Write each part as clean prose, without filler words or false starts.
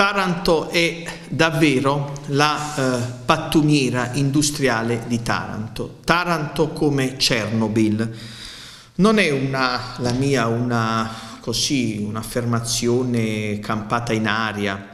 Taranto è davvero la pattumiera industriale di Taranto. Taranto come Chernobyl. Non è un'affermazione campata in aria,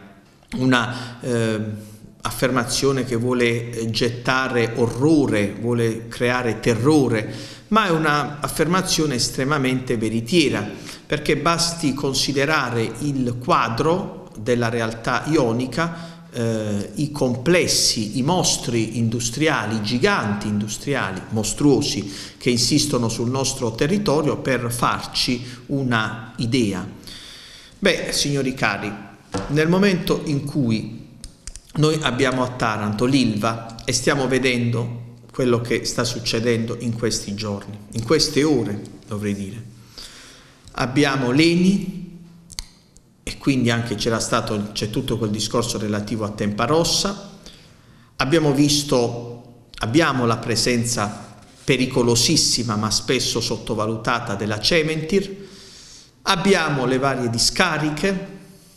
affermazione che vuole gettare orrore, vuole creare terrore, ma è un'affermazione estremamente veritiera, perché basti considerare il quadro della realtà ionica, i complessi, i mostri industriali, i giganti industriali, mostruosi, che insistono sul nostro territorio per farci una idea. Beh, signori cari, nel momento in cui noi abbiamo a Taranto l'Ilva e stiamo vedendo quello che sta succedendo in questi giorni, in queste ore dovrei dire, abbiamo l'ENI e quindi anche c'è tutto quel discorso relativo a Tempa Rossa, abbiamo la presenza pericolosissima ma spesso sottovalutata della Cementir, abbiamo le varie discariche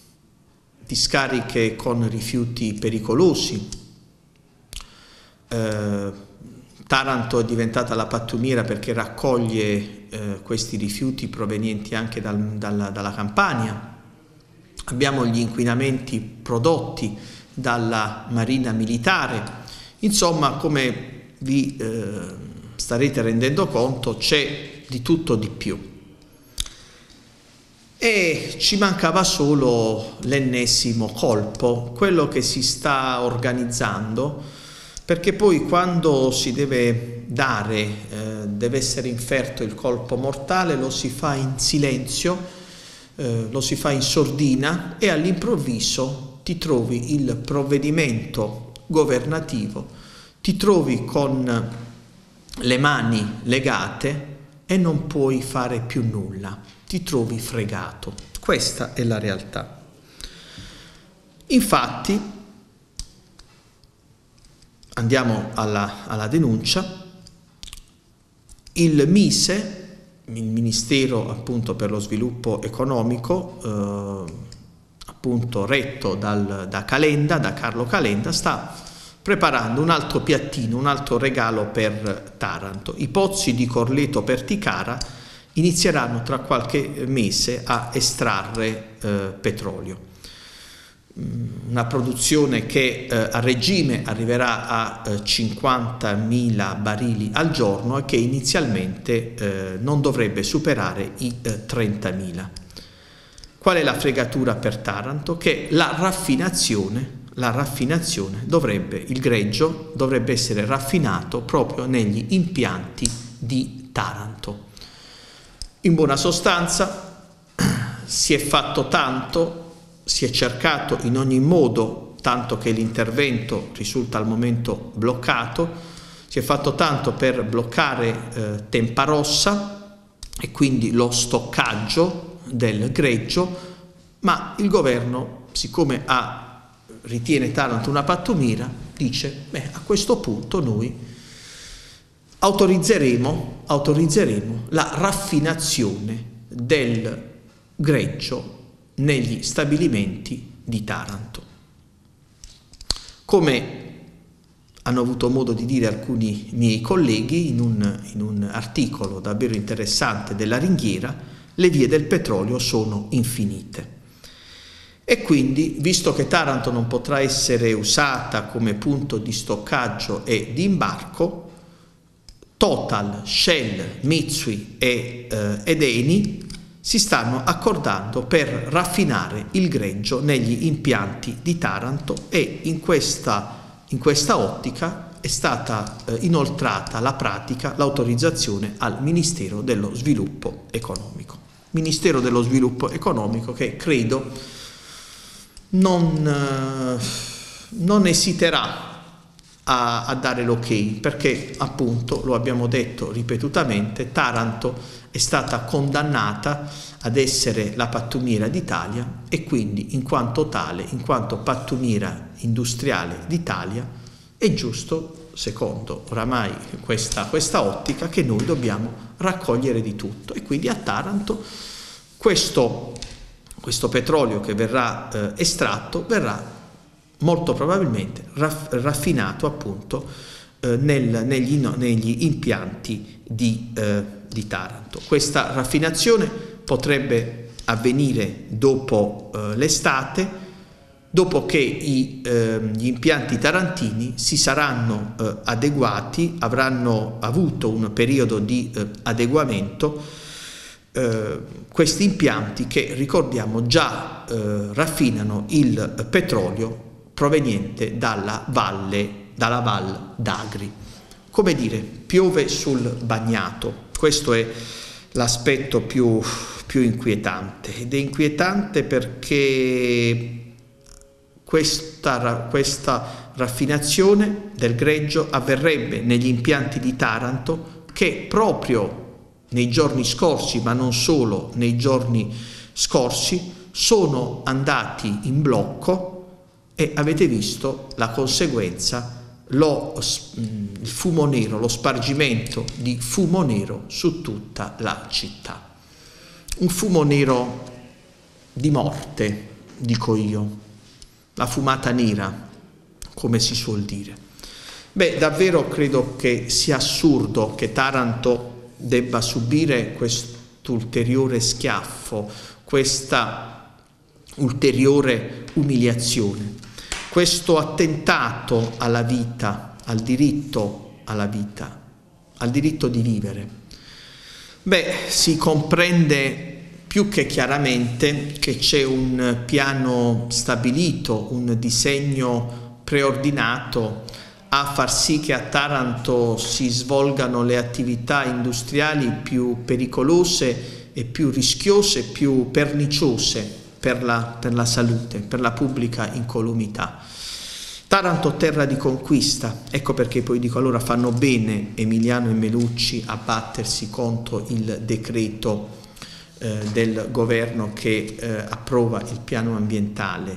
con rifiuti pericolosi. Taranto è diventata la pattumiera perché raccoglie questi rifiuti provenienti anche dalla Campania. Abbiamo gli inquinamenti prodotti dalla Marina Militare. Insomma, come vi starete rendendo conto, c'è di tutto di più. E ci mancava solo l'ennesimo colpo, quello che si sta organizzando, perché poi quando si deve deve essere inferto il colpo mortale, lo si fa in silenzio, lo si fa in sordina e all'improvviso ti trovi il provvedimento governativo, ti trovi con le mani legate e non puoi fare più nulla, ti trovi fregato. Questa è la realtà. Infatti, andiamo alla denuncia, il MISE, il Ministero appunto per lo sviluppo economico, appunto retto da Carlo Calenda, sta preparando un altro piattino, un altro regalo per Taranto. I pozzi di Corleto Perticara inizieranno tra qualche mese a estrarre petrolio. Una produzione che a regime arriverà a 50.000 barili al giorno e che inizialmente non dovrebbe superare i 30.000. Qual è la fregatura per Taranto? Che il greggio dovrebbe essere raffinato proprio negli impianti di Taranto. In buona sostanza si è fatto tanto, si è cercato in ogni modo, tanto che l'intervento risulta al momento bloccato, si è fatto tanto per bloccare Tempa Rossa e quindi lo stoccaggio del greggio, ma il governo, siccome ritiene Taranto una pattumiera, dice: beh, a questo punto noi autorizzeremo la raffinazione del greggio negli stabilimenti di Taranto. Come hanno avuto modo di dire alcuni miei colleghi in un articolo davvero interessante della Ringhiera, le vie del petrolio sono infinite. E quindi, visto che Taranto non potrà essere usata come punto di stoccaggio e di imbarco, Total, Shell, Mitsui ed Eni si stanno accordando per raffinare il greggio negli impianti di Taranto e in questa ottica è stata inoltrata l'autorizzazione al Ministero dello Sviluppo Economico. Ministero dello Sviluppo Economico che credo non esiterà a dare l'ok, perché appunto, lo abbiamo detto ripetutamente, Taranto è stata condannata ad essere la pattumiera d'Italia e quindi in quanto tale, in quanto pattumiera industriale d'Italia, è giusto, secondo oramai questa ottica, che noi dobbiamo raccogliere di tutto. E quindi a Taranto questo questo petrolio che verrà estratto verrà molto probabilmente raffinato appunto negli impianti di Taranto. Questa raffinazione potrebbe avvenire dopo l'estate, dopo che gli impianti tarantini si saranno adeguati, avranno avuto un periodo di adeguamento, questi impianti che, ricordiamo, già raffinano il petrolio proveniente dalla Val d'Agri. Come dire, piove sul bagnato. Questo è l'aspetto più inquietante, ed è inquietante perché questa raffinazione del greggio avverrebbe negli impianti di Taranto che proprio nei giorni scorsi, ma non solo nei giorni scorsi, sono andati in blocco, e avete visto la conseguenza, il fumo nero, lo spargimento di fumo nero su tutta la città. Un fumo nero di morte, dico io, la fumata nera, come si suol dire. Beh, davvero credo che sia assurdo che Taranto debba subire quest'ulteriore schiaffo, questa ulteriore umiliazione, questo attentato alla vita, al diritto alla vita, al diritto di vivere. Beh, si comprende più che chiaramente che c'è un piano stabilito, un disegno preordinato a far sì che a Taranto si svolgano le attività industriali più pericolose e più rischiose, più perniciose per la salute, per la pubblica incolumità. Taranto terra di conquista, ecco perché poi dico, allora fanno bene Emiliano e Melucci a battersi contro il decreto del governo che approva il piano ambientale.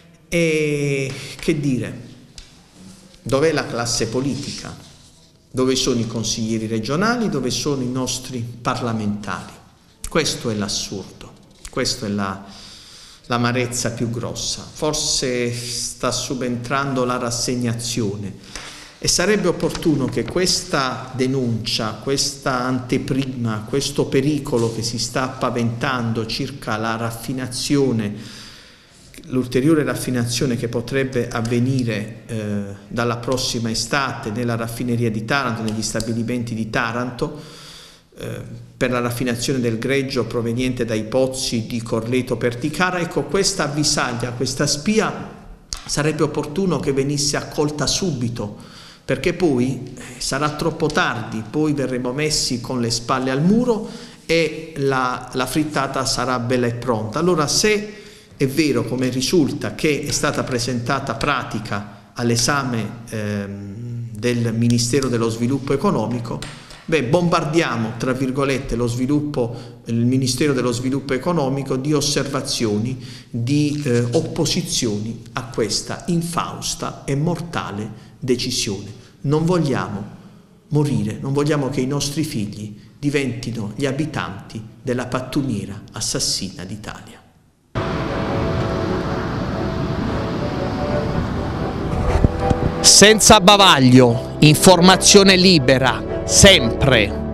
E che dire? Dov'è la classe politica? Dove sono i consiglieri regionali? Dove sono i nostri parlamentari? Questo è l'assurdo, questa è l'amarezza più grossa. Forse sta subentrando la rassegnazione, e sarebbe opportuno che questa denuncia, questa anteprima, questo pericolo che si sta paventando circa la raffinazione, l'ulteriore raffinazione che potrebbe avvenire dalla prossima estate nella raffineria di Taranto, negli stabilimenti di Taranto, per la raffinazione del greggio proveniente dai pozzi di Corleto Perticara, ecco, questa avvisaglia, questa spia sarebbe opportuno che venisse accolta subito, perché poi sarà troppo tardi, poi verremo messi con le spalle al muro e la frittata sarà bella e pronta. Allora, se è vero, come risulta, che è stata presentata pratica all'esame del Ministero dello Sviluppo Economico, beh, bombardiamo, tra virgolette, il Ministero dello Sviluppo Economico di osservazioni, di opposizioni a questa infausta e mortale decisione. Non vogliamo morire, non vogliamo che i nostri figli diventino gli abitanti della pattumiera assassina d'Italia. Senza bavaglio, informazione libera, sempre.